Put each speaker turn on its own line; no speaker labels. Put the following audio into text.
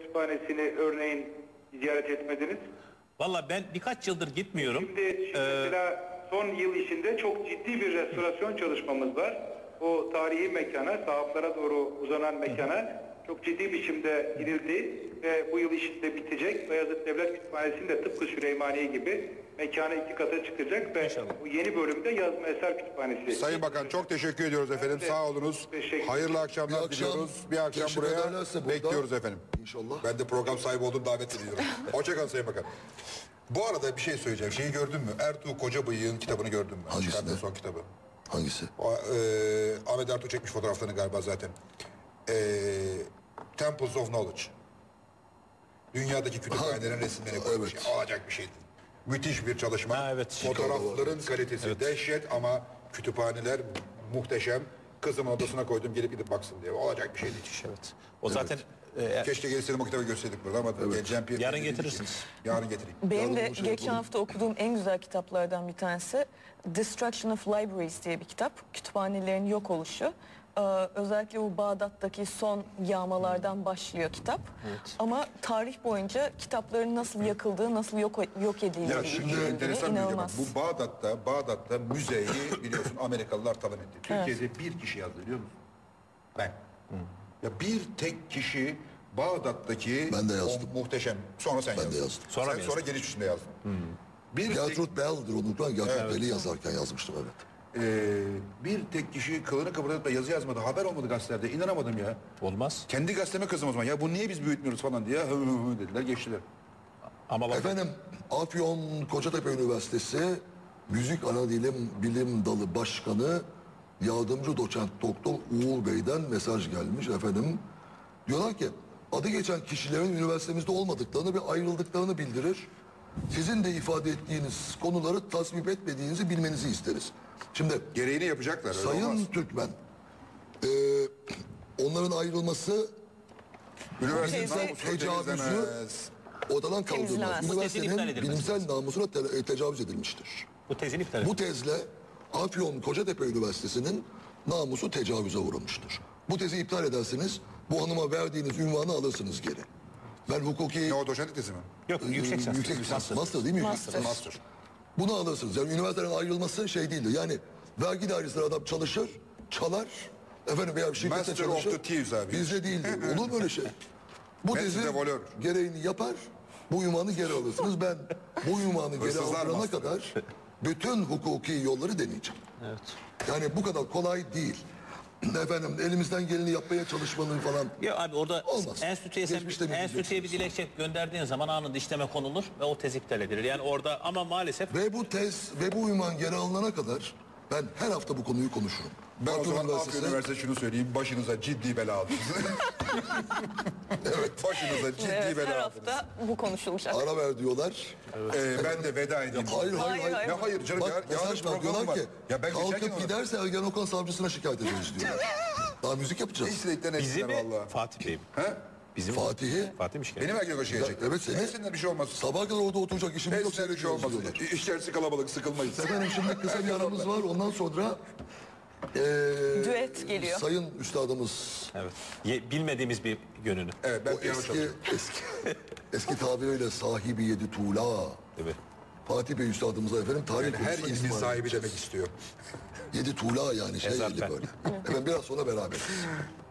Kütüphanesi'ni örneğin ziyaret etmediniz?
Valla ben birkaç yıldır gitmiyorum.
Şimdi mesela son yıl içinde çok ciddi bir restorasyon çalışmamız var. O tarihi mekana, sahaflara doğru uzanan mekana çok ciddi biçimde girildi ve bu yıl içinde bitecek. Beyazıt Devlet Kütüphanesi'nin de tıpkı Süleymaniye gibi mekanı 2 kata çıkacak ve bu yeni bölümde yazma eser kütüphanesi.
Sayın Bakan çok teşekkür ediyoruz efendim. Sağ olunuz. Hayırlı akşamlar diliyoruz. Bir akşam buraya bekliyoruz efendim.
İnşallah.
Ben de program sahibi olduğum davet ediyorum. Hoşçakalın Sayın Bakan. Bu arada bir şey söyleyeceğim. Şeyi gördün mü? Ertuğ Kocabıyık'ın kitabını gördün mü?
Hangisini?
Çıkardığı son kitabı.
Hangisi?
Ahmet Ertuğ çekmiş fotoğraflarını galiba zaten. Temples of Knowledge. Dünyadaki kütüphanelerin resimlerini koymuş.
Evet.
Olacak bir şeydi. Müthiş bir çalışma.
Ha, evet.
Fotoğrafların kalitesi dehşet ama kütüphaneler muhteşem. Kızımın odasına koydum gidip baksın diye. Olacak bir şeydi.
Evet. O zaten
Keşke gelseydim o kitabı görseydik burada ama
yarın getirirsiniz.
Yarın getireyim.
Benim de geçen hafta okuduğum en güzel kitaplardan bir tanesi Destruction of Libraries diye bir kitap. Kütüphanelerin yok oluşu. Özellikle bu Bağdat'taki son yağmalardan başlıyor kitap.
Evet.
Ama tarih boyunca kitapların nasıl yakıldığı, nasıl yok edildiği.
Ya şimdi enteresan bir şey bak.
inanılmaz.
Bu Bağdat'ta müzeyi biliyorsun Amerikalılar talan etti. Türkiye'de bir kişi yazdı biliyor musun? Ben. Ya bir tek kişi Bağdat'taki
Ben de yazdım.
muhteşem. Sonra sen
Ben
yazdın.
de yazdım.
Sonra geliş üstünde yazdın. Bir tek,
Gertrude Bell'dir unutma. Gertrude Bell'i yazarken yazmıştım evet.
bir tek kişi kılını kıpırdatıp da yazı yazmadı. Haber olmadı gazetelerde. İnanamadım ya.
olmaz.
Kendi gazeteme kızım o zaman. Ya bu niye biz büyütmüyoruz falan diye. Hı hı hı dediler geçtiler.
Ama bak,
Efendim Afyon Kocatepe Üniversitesi Müzik Anadilim Bilim Dalı Başkanı Yardımcı Doçent Doktor Uğur Bey'den mesaj gelmiş efendim. Diyorlar ki adı geçen kişilerin üniversitemizde olmadıklarını ve ayrıldıklarını bildirir. Sizin de ifade ettiğiniz konuları tasvip etmediğinizi bilmenizi isteriz. Şimdi
Gereğini yapacaklar. Öyle
Sayın
olmaz.
Türkmen onların ayrılması
Üniversitenin
Teyze-
namusunu
tecavüzü
temizlemez.
ortadan
Temizlemez.
kaldırılmaz.
Bu tezin iptal
Üniversitenin
edilmesi
bilimsel namusuna tecavüz edilmiştir.
bu tezin iptal
Bu
edin.
tezle Afyon Kocatepe Üniversitesi'nin namusu tecavüze uğramıştır. Bu tezi iptal ederseniz bu hanıma verdiğiniz ünvanı alırsınız geri. Ben hukuki...
Ne o doçentlik tezi mi?
Yok, yüksek lisans.
Yüksek lisans. Master değil mi? Yüksek lisans.
Master.
Bunu alırsınız. Yani üniversiteden ayrılması şey değildir. Yani vergi dairesinde adam çalışır, çalar. Efendim veya bir şirkette
Master of
çalışır.
the Thieves abi.
Bizde değildir. Olur mu öyle şey? Bu
Master
tezi
de voleur.
gereğini yapar. Bu ünvanı geri alırsınız. Ben bu ünvanı geri
Hırsızlar
alana
master.
kadar bütün hukuki yolları deneyeceğim.
Evet.
Yani bu kadar kolay değil. Efendim elimizden geleni yapmaya çalışmanın falan.
Ya abi orada
Olmaz. Geçmişte mi
enstitüye bir dilekçe gönderdiğin zaman anında işleme konulur ve o tez iptal edilir. Yani orada ama maalesef
Ve bu tez ve bu ünvan geri alınana kadar ben her hafta bu konuyu konuşurum.
Ben o
Afyon
zaman
Üniversitesi-
Afyon Üniversitesi şunu söyleyeyim. Başınıza ciddi bela aldınız. Evet. Başınıza ciddi
Evet, her
bela aldınız.
hafta bu konuşulacak.
Ara ver diyorlar.
Ben de veda edeyim.
Hayır hayır hayır.
Hayır.
Ne hayır canım
Bak
ya.
mesaj var diyorlar ki
Ya ben geçerken
kalkıp giderse Ergenekon savcısına şikayet ederiz diyorlar. Daha müzik yapacağız.
İstekten
bizi
etsinler
mi
valla.
Fatih Bey mi?
He?
Bizim
Fatih'i
Fatih mi şikayet?
Benim erkek hoşa gelecek.
evet, seni-
Hepsinden bir şey olmaz.
sabah kadar orada oturacak işimiz yok
Hepsinden bir şey
seyrediyoruz
olmaz.
diyorlar.
İçerisi kalabalık sıkılmayız.
Efendim şimdi kısa bir aramız var ondan sonra
Düet geliyor.
sayın üstadımız
Evet. Bilmediğimiz bir yönünü.
Evet ben
o
piyano çalıyorum.
eski tabiriyle sahibi yedi tuğla
Evet.
Fatih Bey üstadımıza efendim tarih
Yani her
konusunda
ilmin
istifade
sahibi
edeceğiz.
demek istiyor.
Yedi tuğla yani şey
Ezafen.
yedi böyle. Efendim biraz sonra beraberiz.